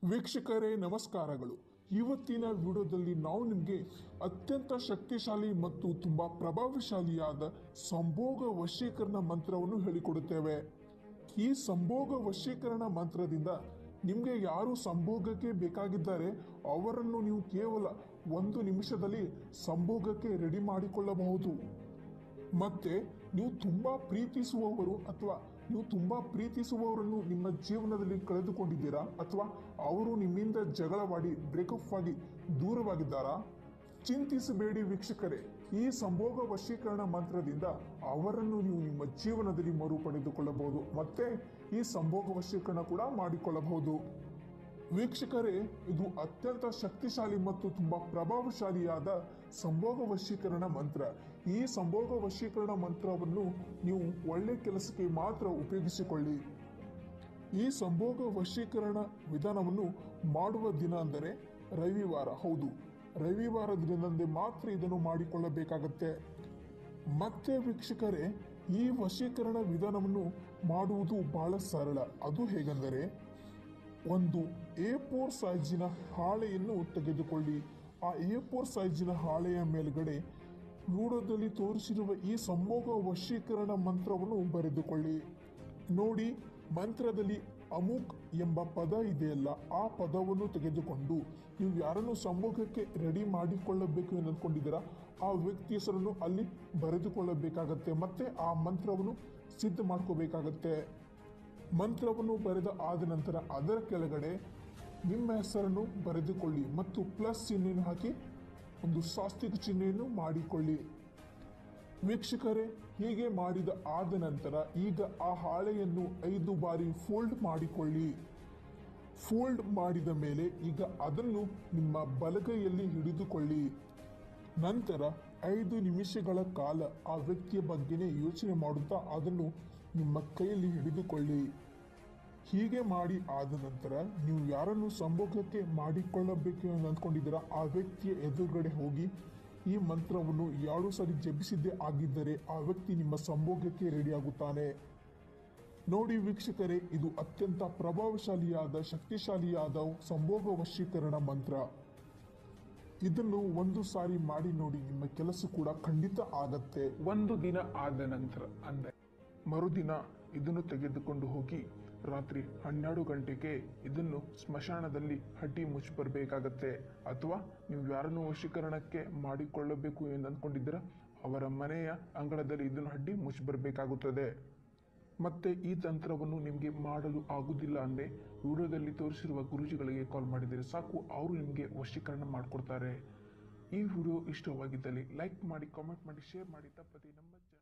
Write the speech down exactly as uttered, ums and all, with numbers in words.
ವೀಕ್ಷಕರೇ ನಮಸ್ಕಾರಗಳು. ಇವತ್ತಿನ ವಿಡಿಯೋದಲ್ಲಿ ನಾವು ನಿಮಗೆ ಅತ್ಯಂತ ಶಕ್ತಿಶಾಲಿ ಮತ್ತು ತುಂಬಾ ಪ್ರಭಾವಶಾಲಿಯಾದ ಸಂಭೋಗ ವಶೀಕರಣ ಮಂತ್ರವನ್ನು ಹೇಳಿಕೊಡುತ್ತೇವೆ. ಈ ಸಂಭೋಗ ವಶೀಕರಣ ಮಂತ್ರದಿಂದ ನಿಮಗೆ ಯಾರು ಸಂಭೋಗಕ್ಕೆ ಬೇಕಾಗಿದ್ದಾರೆ ಅವರನ್ನು ನೀವು ಕೇವಲ ಒಂದು ನಿಮಿಷದಲ್ಲಿ ಸಂಭೋಗಕ್ಕೆ ರೆಡಿ ಮಾಡಿಕೊಳ್ಳಬಹುದು. ಮತ್ತೆ ನೀವು ತುಂಬಾ ಪ್ರೀತಿಸುವವರು ಅಥವಾ ನೀವು ತುಂಬಾ ಪ್ರೀತಿಸುವವರನ್ನು ನಿಮ್ಮ ಜೀವನದಲ್ಲಿ ಕಳೆದುಕೊಂಡಿದ್ದೀರಾ ಅಥವಾ ಅವರು ನಿಮ್ಮಿಂದ ಜಗಳವಾಡಿ ಬ್ರೇಕಪ್ ಆಗಿ ದೂರವಾಗಿದ್ದಾರಾ? ಚಿಂತಿಸಬೇಡಿ ವೀಕ್ಷಕರೇ, ಈ ಸಂಭೋಗ ವಶೀಕರಣ ಮಂತ್ರದಿಂದ ಅವರನ್ನು ನೀವು ನಿಮ್ಮ ಜೀವನದಲ್ಲಿ ಮರು ಪಡೆದುಕೊಳ್ಳಬಹುದು ಮತ್ತೆ ಈ ಸಂಭೋಗ ವಶೀಕರಣ ಕೂಡ ಮಾಡಿಕೊಳ್ಳಬಹುದು. ವೀಕ್ಷಕರೇ, ಇದು ಅತ್ಯಂತ ಶಕ್ತಿಶಾಲಿ ಮತ್ತು ತುಂಬಾ ಪ್ರಭಾವಶಾಲಿಯಾದ ಸಂಭೋಗ ವಶೀಕರಣ ಮಂತ್ರ. ಈ ಸಂಭೋಗ ವಶೀಕರಣ ಮಂತ್ರವನ್ನು ನೀವು ಒಳ್ಳೆ ಕೆಲಸಕ್ಕೆ ಮಾತ್ರ ಉಪಯೋಗಿಸಿಕೊಳ್ಳಿ. ಈ ಸಂಭೋಗ ವಶೀಕರಣ ವಿಧಾನವನ್ನು ಮಾಡುವ ದಿನ ಅಂದರೆ ರವಿವಾರ. ಹೌದು, ರವಿವಾರ ದಿನದಂದೇ ಮಾತ್ರ ಇದನ್ನು ಮಾಡಿಕೊಳ್ಳಬೇಕಾಗತ್ತೆ. ಮತ್ತೆ ವೀಕ್ಷಕರೇ, ಈ ವಶೀಕರಣ ವಿಧಾನವನ್ನು ಮಾಡುವುದು ಬಹಳ ಸರಳ. ಅದು ಹೇಗೆಂದರೆ, ಒಂದು ಎ ಫೋರ್ ಸೈಜಿನ ಹಾಳೆಯನ್ನು ತೆಗೆದುಕೊಳ್ಳಿ. ಆ ಎ ಫೋರ್ ಸೈಜಿನ ಹಾಳೆಯ ಮೇಲ್ಗಡೆ ವಿಡಿಯೋದಲ್ಲಿ ತೋರಿಸಿರುವ ಈ ಸಂಭೋಗ ವಶೀಕರಣ ಮಂತ್ರವನ್ನು ಬರೆದುಕೊಳ್ಳಿ. ನೋಡಿ, ಮಂತ್ರದಲ್ಲಿ ಅಮುಕ್ ಎಂಬ ಪದ ಇದೆಯಲ್ಲ, ಆ ಪದವನ್ನು ತೆಗೆದುಕೊಂಡು ನೀವು ಯಾರನ್ನು ಸಂಭೋಗಕ್ಕೆ ರೆಡಿ ಮಾಡಿಕೊಳ್ಳಬೇಕು ಎಂದು ಅಂದ್ಕೊಂಡಿದ್ದೀರಾ ಆ ವ್ಯಕ್ತಿ ಹೆಸರನ್ನು ಅಲ್ಲಿ ಬರೆದುಕೊಳ್ಳಬೇಕಾಗತ್ತೆ ಮತ್ತೆ ಆ ಮಂತ್ರವನ್ನು ಸಿದ್ಧ ಮಾಡ್ಕೋಬೇಕಾಗತ್ತೆ. ಮಂತ್ರವನ್ನು ಬರೆದ ಆದ ನಂತರ ಅದರ ಕೆಳಗಡೆ ನಿಮ್ಮ ಹೆಸರನ್ನು ಬರೆದುಕೊಳ್ಳಿ ಮತ್ತು ಪ್ಲಸ್ ಚಿಹ್ನೆಯನ್ನು ಹಾಕಿ ಒಂದು ಸಾಸ್ತಿಕ ಚಿಹ್ನೆಯನ್ನು ಮಾಡಿಕೊಳ್ಳಿ. ವೀಕ್ಷಕರೇ, ಹೀಗೆ ಮಾಡಿದ ಆದ ನಂತರ ಈಗ ಆ ಹಾಳೆಯನ್ನು ಐದು ಬಾರಿ ಫೋಲ್ಡ್ ಮಾಡಿಕೊಳ್ಳಿ. ಫೋಲ್ಡ್ ಮಾಡಿದ ಮೇಲೆ ಈಗ ಅದನ್ನು ನಿಮ್ಮ ಬಲಗೈಯಲ್ಲಿ ಹಿಡಿದುಕೊಳ್ಳಿ. ನಂತರ ಐದು ನಿಮಿಷಗಳ ಕಾಲ ಆ ವ್ಯಕ್ತಿಯ ಬಗ್ಗೆನೇ ಯೋಚನೆ ಮಾಡುತ್ತಾ ಅದನ್ನು ನಿಮ್ಮ ಕೈಯಲ್ಲಿ ಹಿಡಿದುಕೊಳ್ಳಿ. ಹೀಗೆ ಮಾಡಿ ಆದ ನಂತರ ನೀವು ಯಾರನ್ನು ಸಂಭೋಗಕ್ಕೆ ಮಾಡಿಕೊಳ್ಳಬೇಕು ಎಂದು ಅಂದ್ಕೊಂಡಿದ್ದೀರಾ ಆ ವ್ಯಕ್ತಿಯ ಎದುರುಗಡೆ ಹೋಗಿ ಈ ಮಂತ್ರವನ್ನು ಎರಡು ಸಾರಿ ಜಪಿಸಿದ್ದೇ ಆಗಿದ್ದರೆ ಆ ವ್ಯಕ್ತಿ ನಿಮ್ಮ ಸಂಭೋಗಕ್ಕೆ ರೆಡಿಯಾಗುತ್ತಾನೆ. ನೋಡಿ ವೀಕ್ಷಕರೇ, ಇದು ಅತ್ಯಂತ ಪ್ರಭಾವಶಾಲಿಯಾದ ಶಕ್ತಿಶಾಲಿಯಾದ ಸಂಭೋಗ ವಶೀಕರಣ ಮಂತ್ರ. ಇದನ್ನು ಒಂದು ಸಾರಿ ಮಾಡಿ ನೋಡಿ, ನಿಮ್ಮ ಕೆಲಸ ಕೂಡ ಖಂಡಿತ ಆಗತ್ತೆ. ಒಂದು ದಿನ ಆದ ನಂತರ ಅಂದರೆ ಮರುದಿನ ಇದನ್ನು ತೆಗೆದುಕೊಂಡು ಹೋಗಿ ರಾತ್ರಿ ಹನ್ನೆರಡು ಗಂಟೆಗೆ ಇದನ್ನು ಸ್ಮಶಾನದಲ್ಲಿ ಹಡ್ಡಿ ಮುಚ್ಚಿ ಬರಬೇಕಾಗತ್ತೆ. ಅಥವಾ ನೀವು ಯಾರನ್ನು ವಶೀಕರಣಕ್ಕೆ ಮಾಡಿಕೊಳ್ಳಬೇಕು ಎಂದು ಅಂದ್ಕೊಂಡಿದ್ದೀರಾ ಅವರ ಮನೆಯ ಅಂಗಳದಲ್ಲಿ ಇದನ್ನು ಹಡ್ಡಿ ಮುಚ್ಚಿ ಬರಬೇಕಾಗುತ್ತದೆ. ಮತ್ತೆ ಈ ತಂತ್ರವನ್ನು ನಿಮಗೆ ಮಾಡಲು ಆಗುವುದಿಲ್ಲ ಅಂದರೆ ವಿಡಿಯೋದಲ್ಲಿ ತೋರಿಸಿರುವ ಗುರೂಜಿಗಳಿಗೆ ಕಾಲ್ ಮಾಡಿದರೆ ಸಾಕು, ಅವರು ನಿಮಗೆ ವಶೀಕರಣ ಮಾಡಿಕೊಡ್ತಾರೆ. ಈ ವಿಡಿಯೋ ಇಷ್ಟವಾಗಿದ್ದಲ್ಲಿ ಲೈಕ್ ಮಾಡಿ, ಕಾಮೆಂಟ್ ಮಾಡಿ, ಶೇರ್ ಮಾಡಿ. ತಪ್ಪದೆ ನಮ್ಮ